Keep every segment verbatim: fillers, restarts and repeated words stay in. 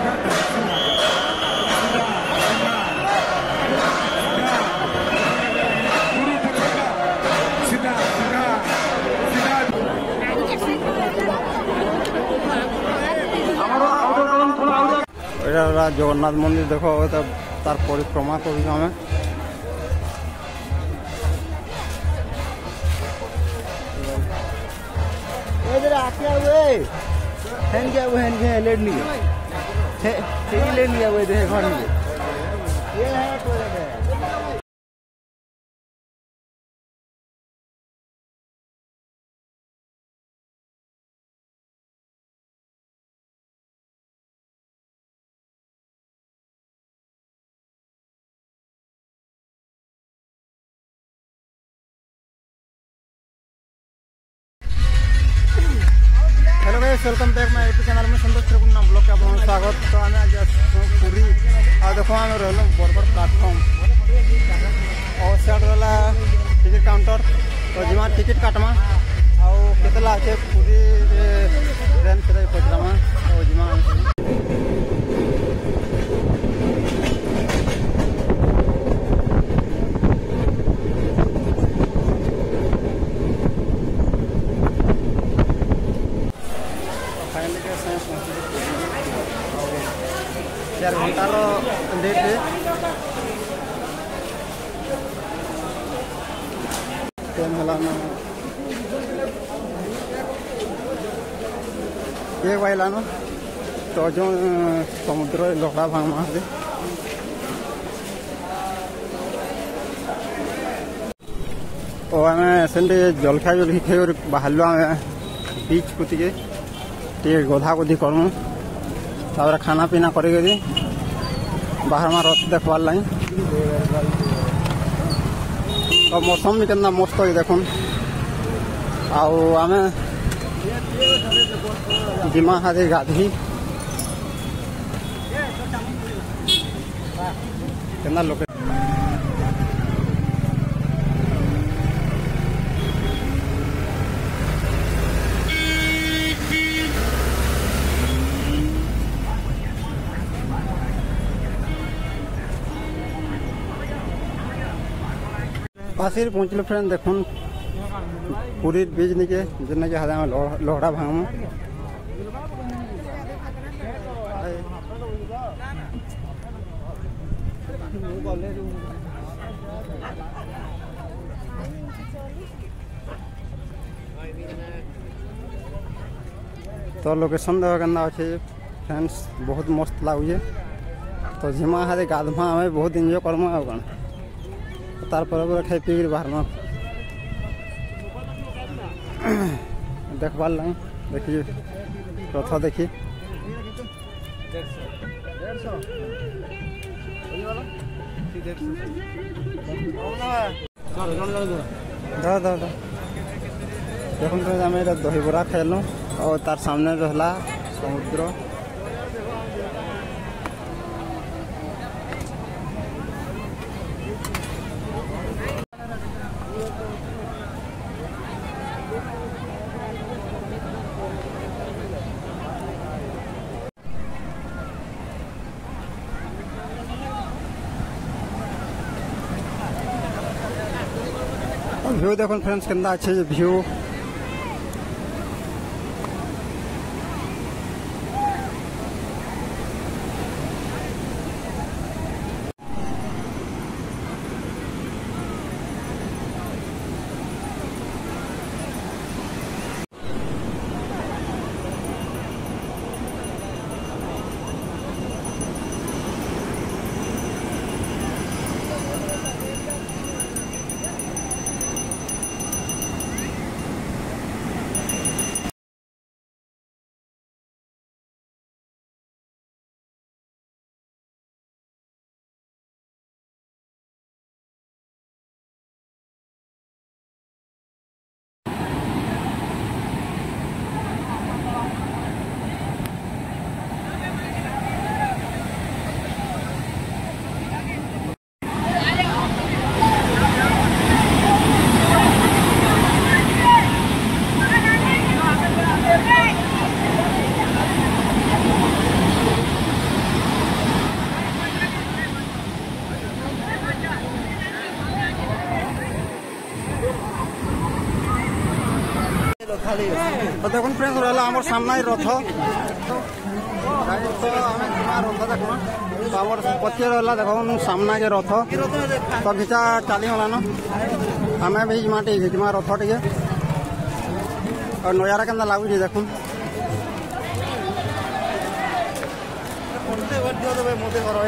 जगन्नाथ मंदिर देख तार परिक्रमा कर welcome back my YouTube channel में संतोष त्रिकुणा ब्लॉग के आप स्वागत। तो आम आज पूरी आ देख आम रहा बरगढ़ प्लाटफर्म और सियाड़ रहा टिकेट काउंटर तो जिमा टिकेट काटमा आतेला अच्छे पूरी ट्रेन से पचरामा तो जिमा चार घंटार लेट है ट्रेन एक बाइलान तो जो समुद्र लोकड़ा भांगमा और आम से जलखा जलखी खाई बाहर आम बीच कुतिके टे गधा गुधी करमु तापर खाना पीना कर बाहर में रथ देखवार लाई और मौसम भी कितना मस्त है देखुन आम जिमा हाथी गाधी कितना लोग पासिर पहुँचल फ्रेंड देखुन पूरी बीच निके जिन्ना के हाथ लोहड़ा भांगम तो लोकेशन देख के अच्छे फ्रेंड्स बहुत मस्त लगुचे तो झिमा हाथ गाधमा हमें बहुत एंजॉय करमा कौन तार पर खाई पी बाहर में देखबार लाई देखिए रथ देखी देखो आम दही बरा खाइलु और तार सामने रहा समुद्र व्यू देखो फ्रेंड्स कितना अच्छे व्यू तो देखो फ्रेंड्स रहा आम सामना ही रथ तो आम रथ देखना तो आम पचे रहा देख सामना के रथ तो घिचा चली गलान आम भी जिमा टे घिचमा रथ टे और नजारा के लगुच देख मोदी घर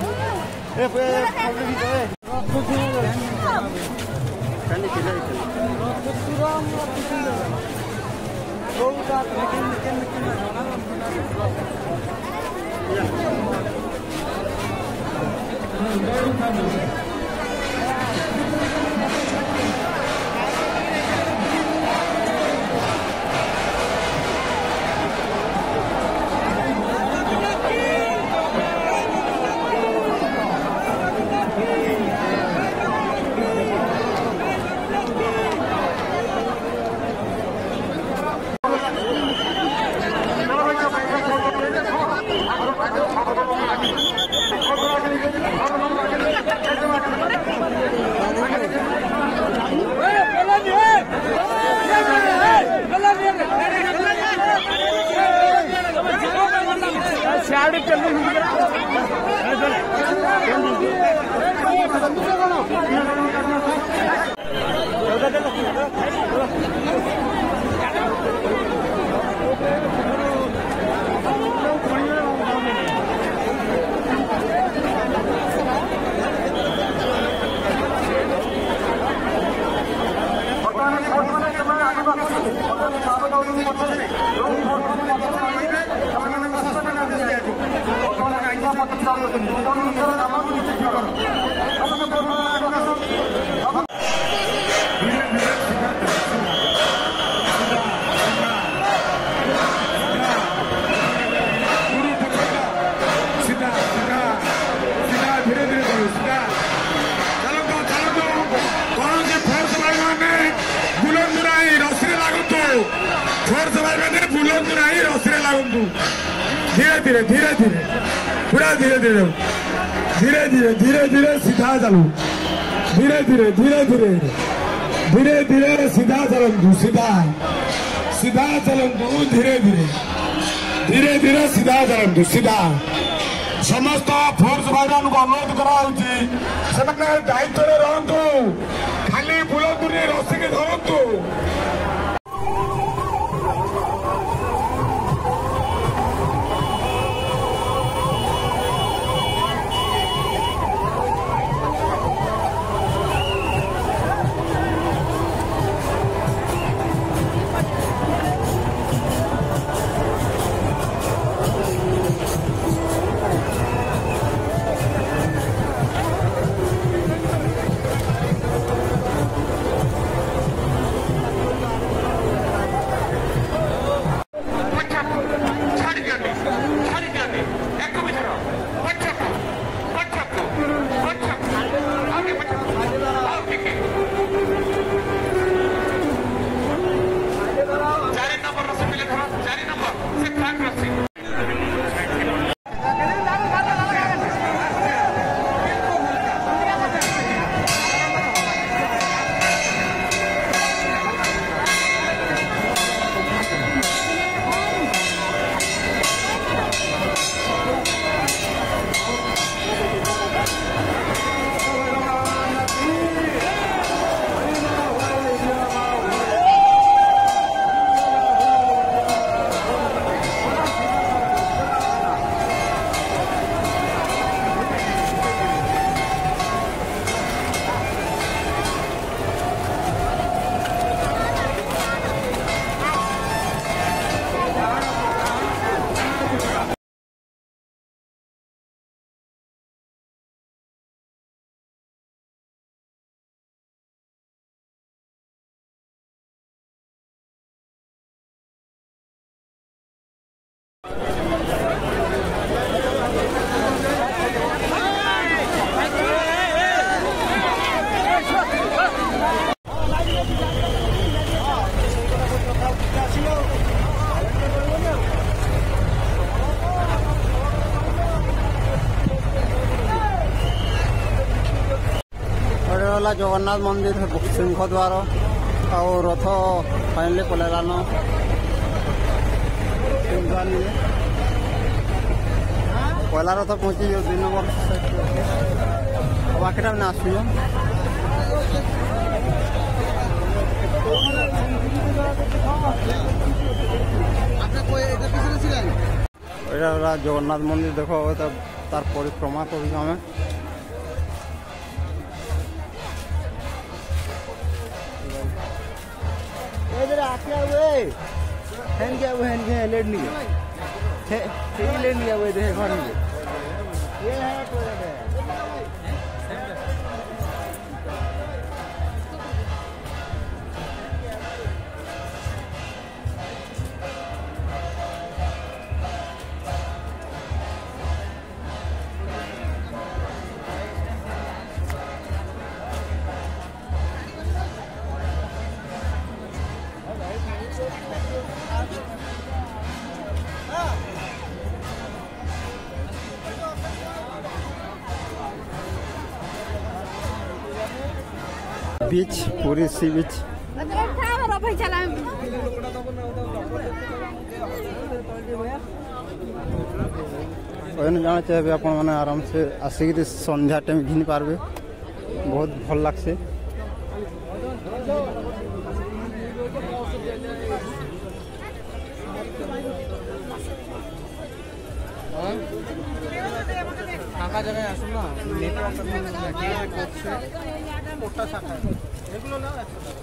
धीरे धीरे धीरे धीरे पूरा धीरे धीरे धीरे धीरे धीरे धीरे सीधा चलू धीरे धीरे धीरे धीरे धीरे धीरे सीधा चलू सीधा सीधा चलू धीरे धीरे धीरे धीरे सीधा चलू सीधा समस्त फोर्स भाई मान को अनुरोध करा दायित्व रहतु खाली बुलतु रसी के धरतु जगन्नाथ मंदिर सिंह द्वार आ रथ फाइनली पलैलान ଯିବା ନିଜେ ପହିଲା ରଥ ପହଞ୍ଚି ଯାଉ ଦୁଇ ନମ୍ବର ବାକିଟା ନା ଆସୁଛ এটা জগন্নাথ মন্দির দেখো তার পরিক্রমা করছি আমি बीच पूरी सी बीच जाना चाहिए आप आराम से आसिक संध्या टाइम घिन पार्बे बहुत भल लगसे ফাঁকা জায়গায় আসুন না নেটওয়ার্ক শাখা এগুলো না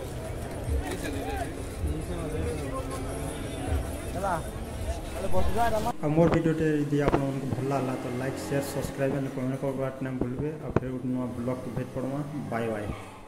मोर भिडियोटे यदि आप भल लगा तो like share subscribe and comment करवा ना भूलबे और फिर ब्लॉग भेट पड़वा बाय बाय।